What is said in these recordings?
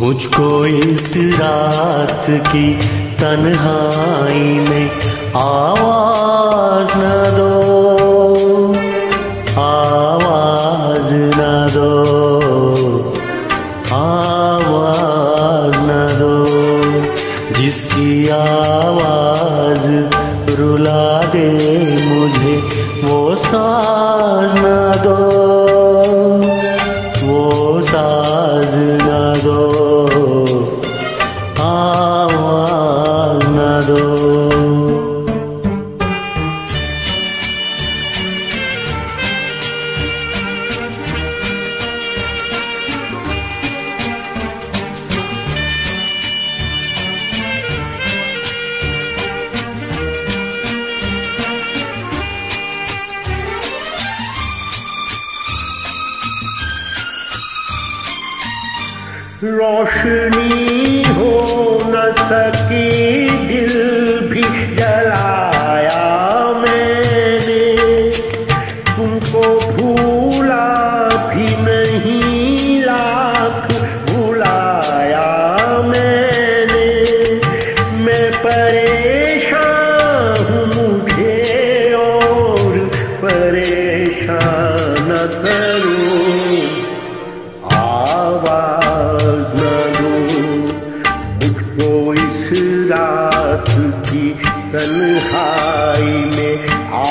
मुझको इस रात की तन्हाई में आवाज न दो, आवाज न दो, आवाज न दो, जिसकी आवाज रुला दे मुझे वो साज न दो, वो साज न दो, आवाज न दो। रोशनी हो न सकी दिल भी जलाया मैंने, तुमको भूला भी नहीं लाख भुलाया मैंने। मैं परेशान हूँ मुझे और परेशान न करो, आवाज न दो मुझको इस रात की तन्हाई में,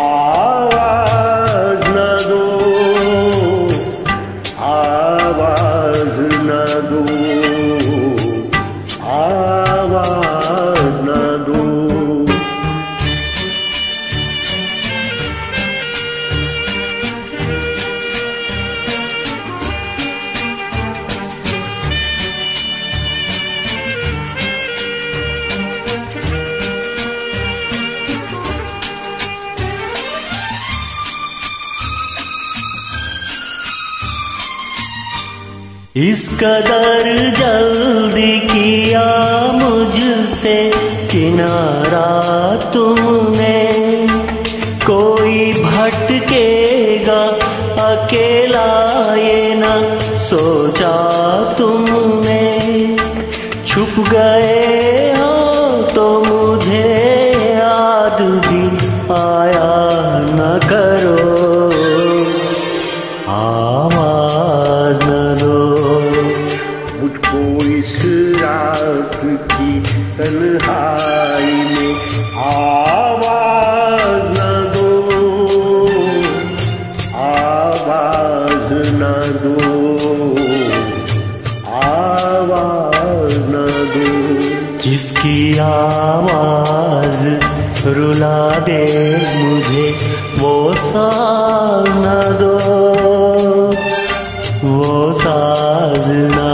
आवाज न दो, आवाज न दो, आवाज न दो। इस कदर जल्दी किया मुझसे किनारा तुमने, कोई भटकेगा अकेला ये न सोचा तुमने। छुप गए हो तो मुझे याद भी आया न करो, आवाज न दो मुझको इस रात की तन्हाई में, आवाज न दो, आवाज न दो, आवाज न दो, जिसकी आवाज रुला दे मुझे वो साज न दो, वो साज न